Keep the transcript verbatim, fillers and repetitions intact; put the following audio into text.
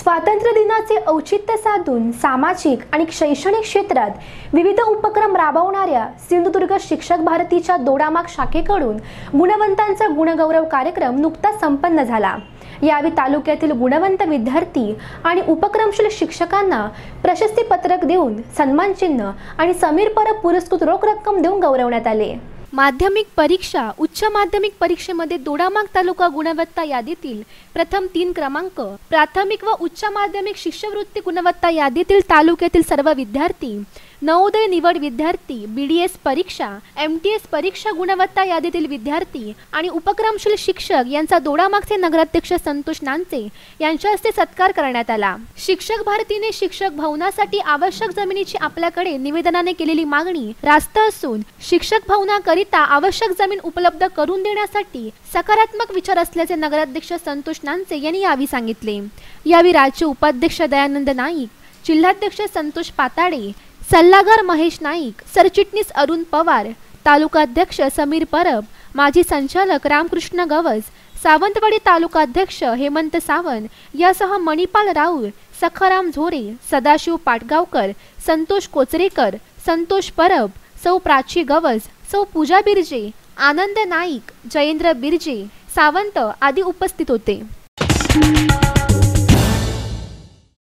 स्वातंत्र्य दिनाचे औचित्य साधून सामाजिक आणि शैक्षणिक क्षेत्रात विविध उपक्रम राबवणाऱ्या सिंधुदुर्ग शिक्षक भारतीच्या दोडामार्ग शाखेकडून गुणवंतांचा गुणगौरव कार्यक्रम नुकताच संपन्न झाला। यावेळी तालुक्यातील गुणवंत विद्यार्थी आणि उपक्रमशील शिक्षकांना प्रशस्ती पत्रक देऊन सन्मान चिन्ह आणि समीर परब पुरस्कृत रोख रक्कम देऊन गौरवण्यात आले। माध्यमिक परीक्षा उच्च माध्यमिक परीक्षेमध्ये दोडामार्ग तालुका गुणवत्ता यादीतील प्रथम तीन क्रमांक, प्राथमिक व उच्च माध्यमिक शिष्यवृत्ती गुणवत्ता यादीतील तालुक्यातील सर्व विद्यार्थी, नवोदय निवड विद्यार्थी, बीडीएस परीक्षा, एमटीएस परीक्षा गुणवत्ता यादीतील विद्यार्थी आणि उपक्रमशील शिक्षक यांचा दोडामार्गचे नगराध्यक्ष संतोष नानचे यांच्या हस्ते सत्कार करण्यात आला। शिक्षक भारतीने शिक्षक भवनासाठी आवश्यक जमिनीची आपल्याकडे निवेदनाने केलेली मागणी रास्त असून शिक्षक भवनाकरिता आवश्यक जमीन उपलब्ध करून देण्यासाठी सकारात्मक विचार असल्याचे नगराध्यक्ष संतोष नानचे यांनी यावेळी सांगितले। यावेळी राज्य उपाध्यक्ष दयानंद नाईक, जिल्हाध्यक्ष संतोष पाताडे, सल्लागार महेश नाईक, सरचिटणीस अरुण पवार, तालुकाध्यक्ष समीर परब, माजी संचालक रामकृष्ण गवस, सावंतवाडी तालुकाध्यक्ष हेमंत सावंत यासह मणिपाल राऊळ, सखाराम झोरे, सदाशिव पाटगावकर, संतोष कोचरेकर, संतोष परब, सौ प्राची गवस, सौ पूजा बिर्जे, आनंद नाईक, जयेंद्र बिर्जे, सावंत आदी उपस्थित होते।